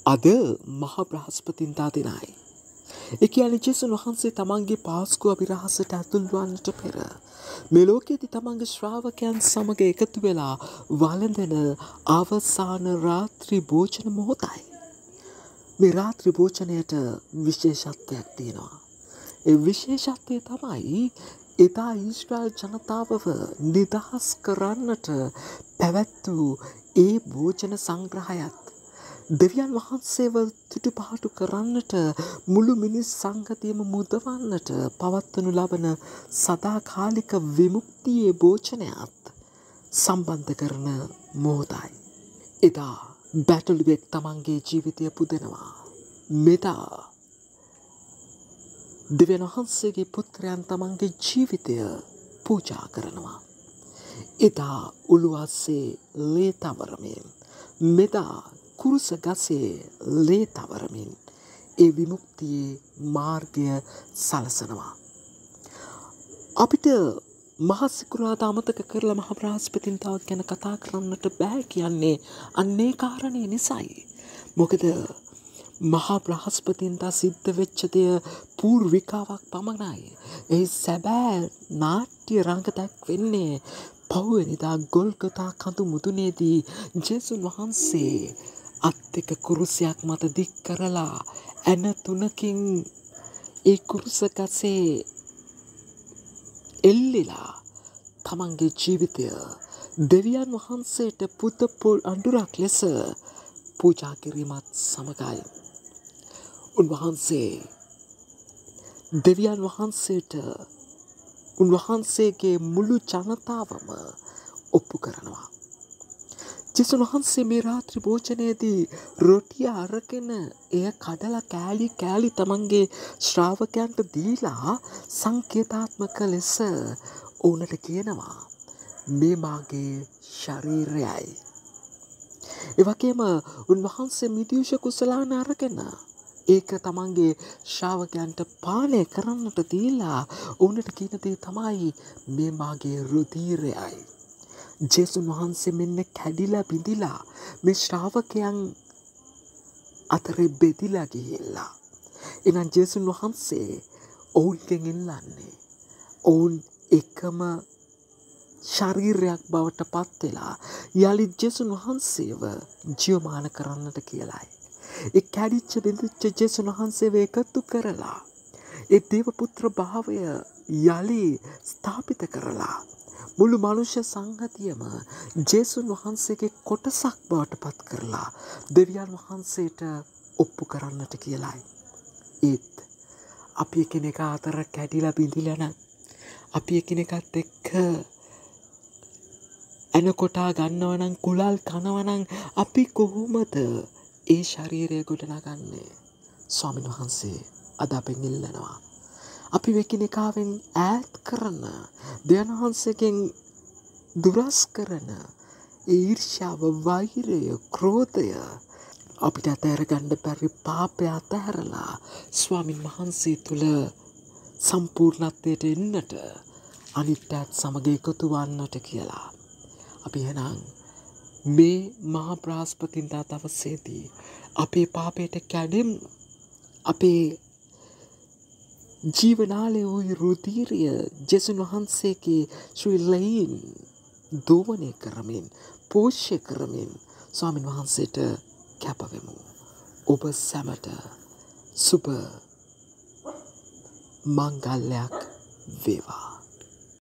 අද මහ බ්‍රහස්පතින්දා දිනයි. ඒ කියන්නේ ජේසුස් වහන්සේ තමන්ගේ පාස්කුව අභිරහසට ඇතුල් වන්නට පෙර මේ ලෝකයේදී තමන්ගේ ශ්‍රාවකයන් සමග එකතු වෙලා වළඳන අවසාන රාත්‍රී භෝජන මොහොතයි. මේ රාත්‍රී භෝජනයට විශේෂත්වයක් තියෙනවා. ඒ විශේෂත්වය තමයි එදා ඊශ්‍රායල් ජනතාවව නිදහස් කරන්නට පැවැත් වූ ඒ භෝජන සංග්‍රහයත් දෙවියන් වහන්සේව තුටුපහටු කරන්නට මුළු මිනිස් සංගතියම මුදවන්නට පවත්වනු ලබන සදාකාලික විමුක්තියේ භෝජනයත් සම්බන්ධ කරන මොහොතයි. එදා බැටළුවෙක් තමන්ගේ ජීවිතය පුදනවා. මෙදා දෙවියන් වහන්සේගේ පුත්‍රයන් තමන්ගේ ජීවිතය පූජා කරනවා. එදා උළුවස්සේ ලේ තවරමින් මෙදා කුරුස ගසේ ලේ තවරමින් ඒ විමුක්තියේ මාර්ගය සලසනවා. අපිට මහ සිකුරාදා අමතක කරලා මහ බ්‍රහස්පතින්දා ගැන කතා කරන්නට බෑ කියන්නේ අන්නේ කාරණේ නිසායි. මොකද මහ බ්‍රහස්පතින්දා සිද්ධ වෙච්ච දෙය පූර්විකාවක් පමණයි. ඒ සැබෑ නාට්‍ය රංග දැක්වෙන්නේ පහුවෙනිදා ගොල්ගොතා කඳු මුදුනේදී ජේසුස් වහන්සේ අත් දෙක කුරුසයක් මත දික් කරලා ඇන තුනකින් ඒ කුරුස ගසේ එල්ලිලා තමන්ගේ ජීවිතය දෙවියන් වහන්සේට පුද අඬුරක් ලෙස පූජා කිරීමත් සමගයි. උන්වහන්සේ දෙවියන් වහන්සේට උන්වහන්සේගේ මුළු ජනතාවම ඔප්පු කරනවා. ජේසුස් වහන්සේ මේ රාත්‍රී භෝජනයේදී රොටිය අරගෙන එය කඩලා කෑලි කෑලි තමන්ගේ ශ්‍රාවකයන්ට දීලා සංකේතාත්මක ලෙස ඔවුන්ට කියනවා මේ මාගේ ශරීරයයි. ඒ වගේම උන්වහන්සේ මිදියුෂ කුසලාන අරගෙන ඒක තමන්ගේ ශ්‍රාවකයන්ට පානය කරන්නට දීලා ඔවුන්ට කියන දේ තමයි මේ මාගේ රුධිරයයි. ජේසුස් වහන්සේ මෙන්න කැඩිලා බිඳිලා මේ ශ්‍රාවකයන් අතරේ බෙදිලා ගිහිල්ලා. එහෙනම් ජේසුස් වහන්සේ ඔවුන්ගෙන් ඉල්ලන්නේ ඔවුන් එකම ශරීරයක් බවට පත් වෙලා යලි ජේසුස් වහන්සේව ජීවමාන කරන්නට කියලායි. ඒ කැඩිච්ච බිඳිච්ච ජේසුස් වහන්සේව එකතු කරලා ඒ දේව පුත්‍ර භාවය යලි ස්ථාපිත කරලා මුළු මනුෂ්‍ය සංගතියම ජේසුස් වහන්සේගේ කොටසක් බවට පත් කරලා දෙවියන් වහන්සේට ඔප්පු කරන්නට කියලායි. ඒත් අපි එකිනෙකා අතර කැඩිලා බිඳිලා නම් අපි එකිනෙකත් එක්ක එනකොටා ගන්නවා නම් කුලල් කනවා නම් අපි කොහොමද ඒ ශරීරය ගොඩනගන්නේ? ස්වාමීන් වහන්සේ අද අපෙන් ඉල්ලනවා අපි එකිනෙකාවෙන් ඈත් කරන දෙවියන් වහන්සේගෙන් දුරස් කරන ඊර්ෂ්‍යාව, වෛරය, ක්‍රෝධය අපිට අතහැර ගන්න බැරි පාපය අතහැරලා ස්වාමීන් වහන්සේ තුල සම්පූර්ණත්වයට එන්නට අනිත්‍යත් සමග එකතු වන්නට කියලා. අපි එහෙනම් මේ මහා බ්‍රහස්පතින්දා දවසේදී අපේ පාපයට කැඩෙමු. අපේ ජීවනාලය වූ රුධිරය ජේසුස් වහන්සේගේ ශ්‍රී ලයින් දෝවනය කරමින් පෝෂ්‍ය කරමින් ස්වාමීන් වහන්සේට කැපවෙමු. ඔබ සැමට සුබ මංගල්‍යයක් වේවා.